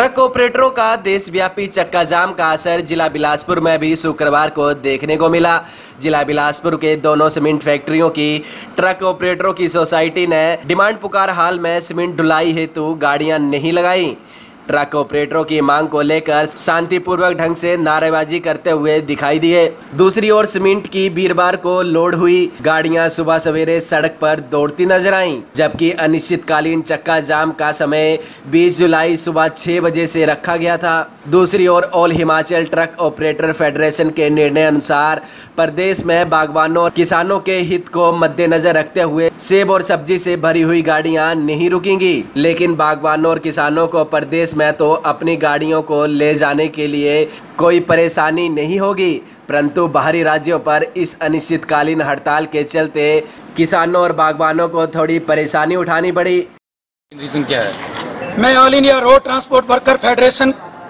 Truck ऑपरेटरों का देशव्यापी चक्का जाम का असर जिला बिलासपुर में भी शुक्रवार को देखने को मिला। जिला बिलासपुर के दोनों सीमेंट फैक्ट्रियों की ट्रक ऑपरेटरों की सोसाइटी ने डिमांड पुकार हाल में सीमेंट ढुलाई हेतु गाड़ियां नहीं लगाई। ट्रक ऑपरेटरों की मांग को लेकर शांतिपूर्वक ढंग से नारेबाजी करते हुए दिखाई दिए। दूसरी ओर सीमेंट की वीरवार को लोड हुई गाड़ियां सुबह सवेरे सड़क पर दौड़ती नजर आईं, जबकि अनिश्चितकालीन चक्का जाम का समय 20 जुलाई सुबह 6 बजे से रखा गया था। दूसरी ओर all Himachal truck operator federation के निर्णय अनुसार प्रदेश में बागवानों और किसानों के हित को मद्देनजर रखते हुए सेब और सब्जी से भरी हुई गाड़ियां नहीं रुकेंगी, लेकिन बागवानों और किसानों को प्रदेश में तो अपनी गाड़ियों को ले जाने के लिए कोई परेशानी नहीं होगी, परंतु बाहरी राज्यों पर इस अनिश्चितकालीन हड़ताल के चलते किसानों और बागवानों को थोड़ी परेशानी उठानी पड़ी। रीजन क्या है? मैं all India road transport worker federation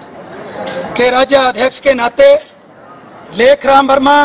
के राज्य अध्यक्ष के नाते लेखराम वर्मा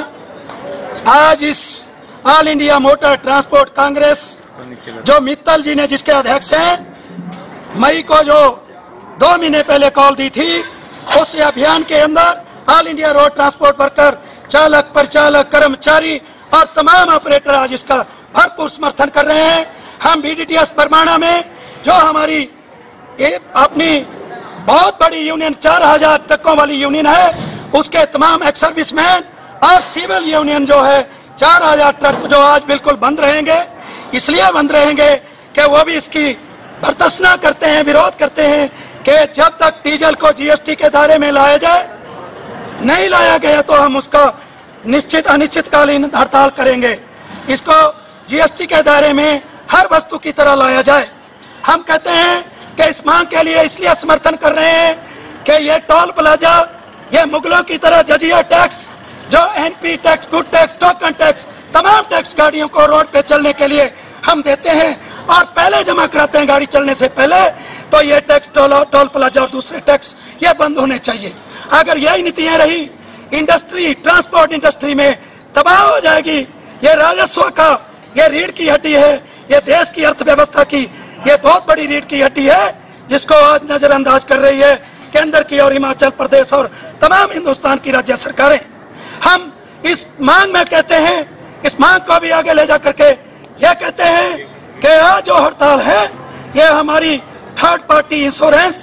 आज इस all India motor transport congress जो मित्तल जी ने जिसके अध्यक्ष हैं, मई को जो 2 महीने पहले कॉल दी थी, उस अभियान के अंदर all India road transport worker चालक, परिचालक, कर्मचारी और तमाम ऑपरेटर आज इसका भरपूर समर्थन कर रहे हैं। हम बीडीटीएस परमाणा में जो हमारी अपनी बहुत बड़ी यूनियन 4000 ट्रकों वाली यूनियन है, उसके तमाम एक्स सर्विसमैन और सिविल यूनियन जो है 4000 ट्रक जो आज बिल्कुल बंद रहेंगे। इसलिए बंद रहेंगे कि वो भी इसकी भर्त्सना करते हैं, विरोध करते हैं कि जब तक डीजल को जीएसटी के दायरे में लाया जाए, नहीं लाया गया तो हम उसका निश्चित अनिश्चितकालीन हड़ताल करेंगे। इसको जीएसटी के दायरे में हर वस्तु की तरह लाया जाए। हम कहते हैं कि इस मांग के लिए इसलिए समर्थन कर रहे हैं कि ये टोल प्लाजा, ये मुगलों की तरह जजिया टैक्स, जो NP tax, good tax, token tax, तमाम टैक्स गाड़ियों को रोड पे चलने के लिए हम देते हैं और पहले जमा कराते हैं गाड़ी चलने से पहले, तो ये टैक्स, टोल प्लाजा और दूसरे टैक्स ये बंद होने चाहिए। अगर यही नीतियां रही, इंडस्ट्री, ट्रांसपोर्ट इंडस्ट्री में तबाह हो जाएगी। ये राजस्व का ये रीढ़ की हड्डी है, ये देश की अर्थव्यवस्था की ये बहुत बड़ी रीढ़ की हड्डी है, जिसको आज नजरअंदाज कर रही है केंद्र की और हिमाचल प्रदेश और तमाम हिंदुस्तान की राज्य सरकारें। हम इस मांग में कहते हैं, इस मांग को भी आगे ले जा करके ये कहते हैं कि आज जो हड़ताल है ये हमारी third party insurance.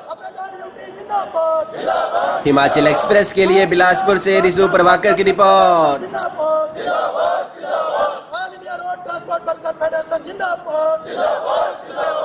Himachal express के लिए बिलासपुर से रिजू प्रभाकर की रिपोर्ट। जिंदाबाद, जिंदाबाद।